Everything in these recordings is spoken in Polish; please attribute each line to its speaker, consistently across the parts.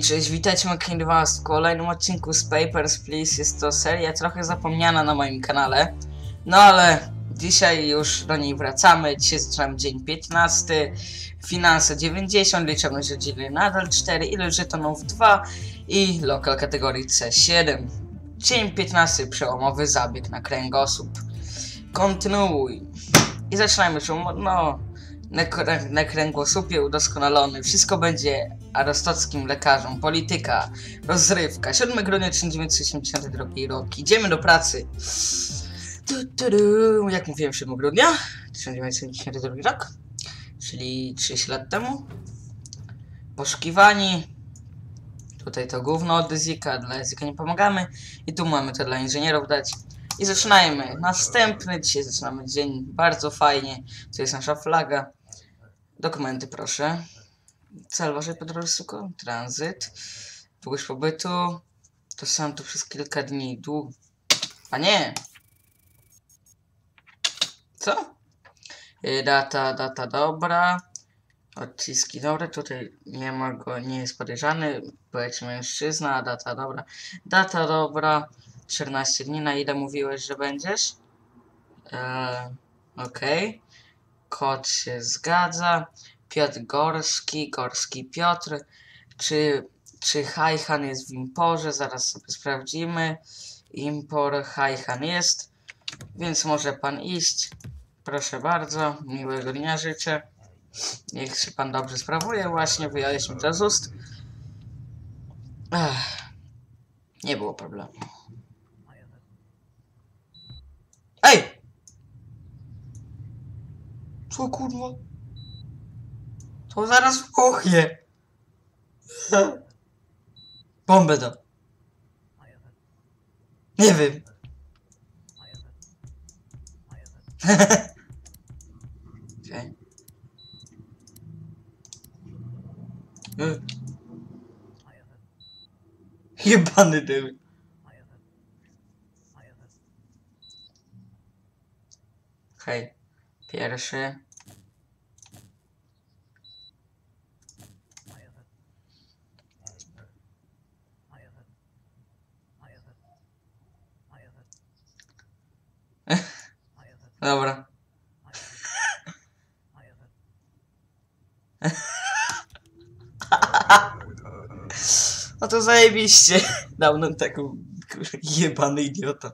Speaker 1: Cześć, witajcie Makin 2 w kolejnym odcinku z Papers, Please. Jest to seria trochę zapomniana na moim kanale. No ale dzisiaj już do niej wracamy. Dzisiaj zaczynamy dzień 15. Finanse 90, liczebność rodziny nadal 4, ilość żetonów 2 i lokal kategorii C7. Dzień 15, przełomowy zabieg na kręgosłup. Kontynuuj. I zaczynajmy, na kręgosłupie udoskonalony. Wszystko będzie arostockim lekarzom. Polityka, rozrywka. 7 grudnia 1982 rok. Idziemy do pracy. Jak mówiłem, 7 grudnia 1972 rok. Czyli 30 lat temu. Poszukiwani. Tutaj to gówno od Zika. Dla Zika nie pomagamy. I tu mamy to dla inżynierów dać. I zaczynajmy. Następny. Dzisiaj zaczynamy dzień bardzo fajnie. Tu jest nasza flaga. Dokumenty proszę. Cel waszej podróży suko. Tranzyt. Długość pobytu. To sam tu przez kilka dni. A nie! Co? Data dobra. Odciski dobre. Tutaj nie ma go, nie jest podejrzany. Powiedzmy mężczyzna. Data dobra. Data dobra. 14 dni. Na ile mówiłeś, że będziesz? Okej. Kod się zgadza. Piotr Gorski. Gorski Piotr. Czy Hajhan jest w imporze? Zaraz sobie sprawdzimy. Impor Hajhan jest. Więc może pan iść. Proszę bardzo. Miłego dnia życzę. Niech się pan dobrze sprawuje. Właśnie wyjąłeś mi to z ust. Nie było problemu. Ej! Co kurwa? To zaraz wybuchnie. Bombę dam. Nie wiem. Okay. Jebany dym. Hej. Pierwszy. Dobra. No to zajebiście. Dał nam taką jebany idiota.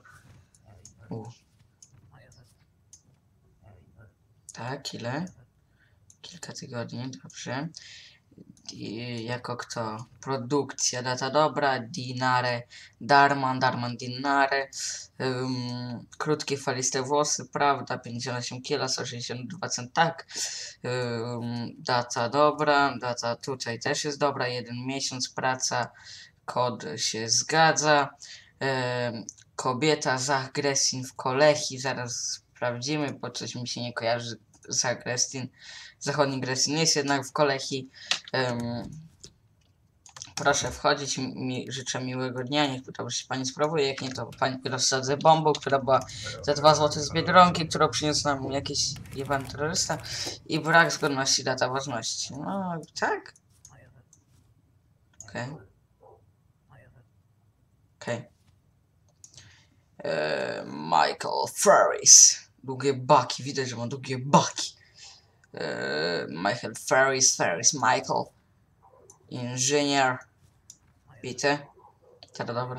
Speaker 1: Tak, ile? Kilka tygodni, dobrze. Jako kto? Produkcja, data dobra, dinare, Darman, dinare, krótkie faliste włosy, prawda, 58 kg, 162 cent, tak, data dobra, data tutaj też jest dobra, 1 miesiąc, praca, kod się zgadza, kobieta Zagresin w Kolechi, zaraz sprawdzimy, bo coś mi się nie kojarzy. Zagrestin, zachodni Gresin jest jednak w Kolechi. Proszę wchodzić, życzę miłego dnia, niech dobrze się pani sprawuje, jak nie to pani rozsadzę bombą, która była za 2 zł z Biedronki, którą przyniósł nam jakiś jebany terrorysta i brak zgodności data ważności. No tak? Okej. Michael Ferris. Długie baki, widać, że ma długie baki. Michael Ferris, Michael. Inżynier. Bite. Teraz dobra.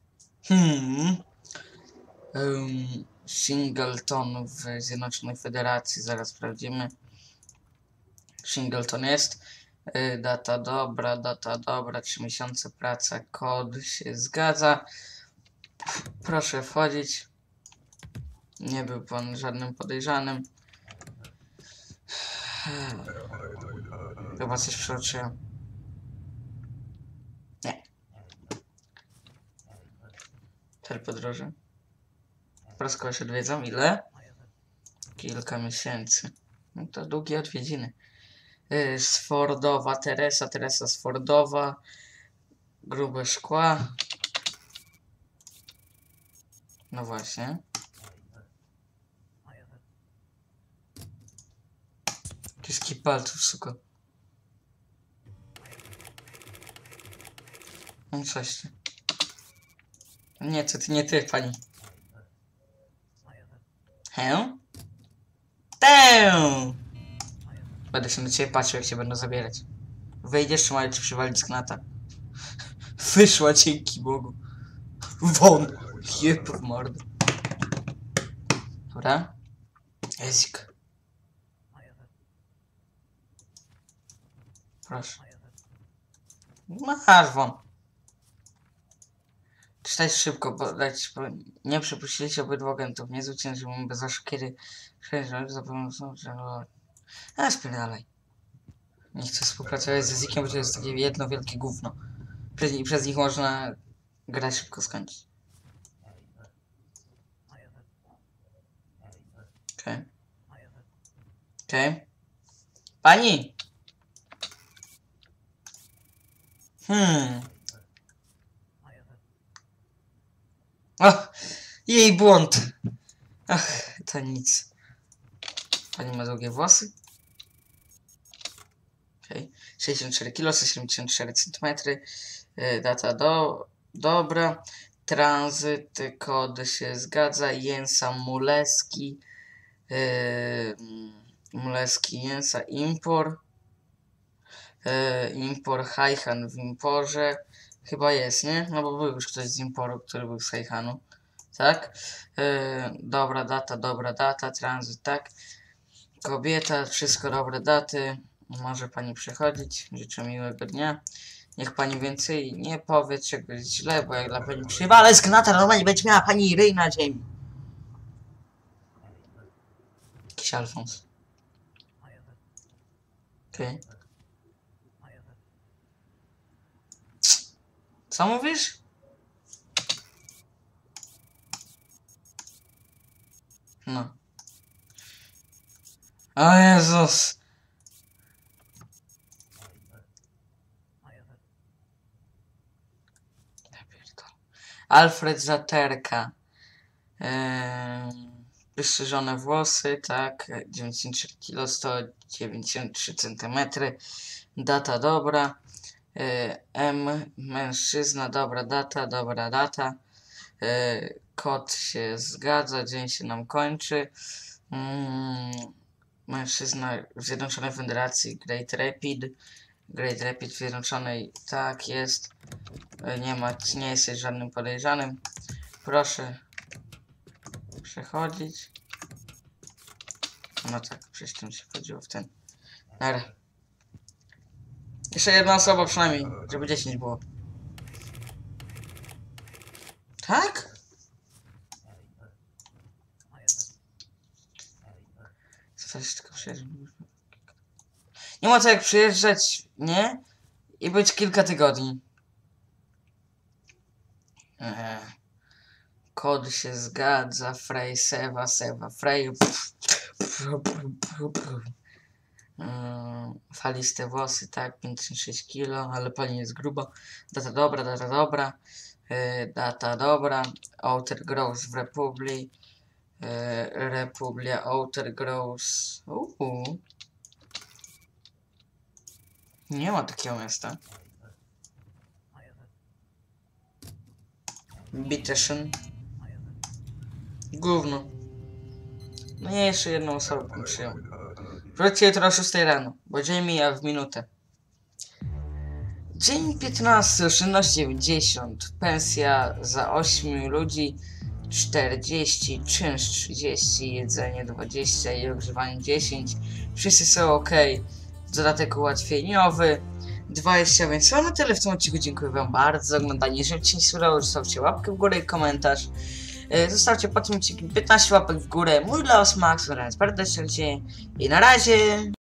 Speaker 1: Singleton w Zjednoczonej Federacji, zaraz sprawdzimy. Singleton jest. Data dobra, 3 miesiące praca, kod się zgadza. Proszę wchodzić. Nie był pan żadnym podejrzanym. Chyba coś przeoczyłem. Nie. Cel podróży. Po raz kogoś odwiedzą. Ile? Kilka miesięcy. No to długie odwiedziny. Sfordowa Teresa Sfordowa. Grube szkła. No właśnie. Kiski palców, suko. Coś ty. Nie, to ty nie ty, pani. Hę? Tę! Będę się na ciebie patrzył, jak się będę zabierać. Wejdziesz, czy mają ci przywalić z knata? Wyszła, dzięki Bogu. Won! Jeb w mordę. Dobra. Ezik. Proszę. Masz won. Czytaj szybko, bo nie przepuściliście obydwu agentów. Nie zwyciężyłem bez oszukiery. Zapewne są, że... A, spierdalaj. Nie chcę współpracować z Ezikiem, bo to jest takie jedno wielkie gówno. Przez nich można grę szybko skończyć. Okej. Okej. Pani! Och, jej błąd. Ach, to nic. Pani ma długie włosy. Okej. 64 kg, 174 cm. Data dobra. Tranzyt, kod się zgadza. Jęsa Muleski. Muleski Jęsa Impor. Impor Hajhan w Imporze. Chyba jest, nie? No bo był już ktoś z Imporu, który był z Hajhanu. Tak? Dobra data, tranzyt, tak. Kobieta, wszystko dobre daty. Może pani przychodzić. Życzę miłego dnia. Niech pani więcej nie powie czegoś źle, bo jak dla pani przywalę z gnata, normalnie będzie miała pani ryj na ziemi. Jakiś Alfons. Okej. Co mówisz? No. O Jezus. Alfred Zaterka. Wystrzyżone włosy, tak. 93 kg, 193 cm. Data dobra. Mężczyzna, dobra data. Kod się zgadza, dzień się nam kończy. Mężczyzna w Zjednoczonej Federacji, Great Rapid w Zjednoczonej, tak jest. Nie jesteś żadnym podejrzanym. Proszę przechodzić. No tak, przecież tym się chodziło w ten. Dobra. Jeszcze jedna osoba przynajmniej, żeby 10 było. Tak? Coś tylko przyjeżdżać. Nie ma co jak przyjeżdżać, nie? I być kilka tygodni. Kod się zgadza, Frej, Sewa, Frej. Faliste włosy, tak, 56 kg, ale pani jest gruba. Data dobra. Outer Gross w Republii. Republia Outer Gross. Nie ma takiego miasta. Bitteschön. Gówno. No nie, jeszcze jedną osobę bym przyjął. Wróćcie jutro o 6 rano, bo dzień mija w minutę. Dzień 15, oszczędność 90, pensja za 8 ludzi 40, czynsz 30, jedzenie 20 i ogrzewanie 10. Wszyscy są ok. Dodatek ułatwieniowy 20, więc na tyle w tym odcinku. Dziękuję wam bardzo za oglądanie. Jeżeli ci się udało, zostawcie łapkę w górę i komentarz. Zostawcie po tym odcinku 15 łapek w górę. Mój los Max, oraz bardzo serdecznie i na razie.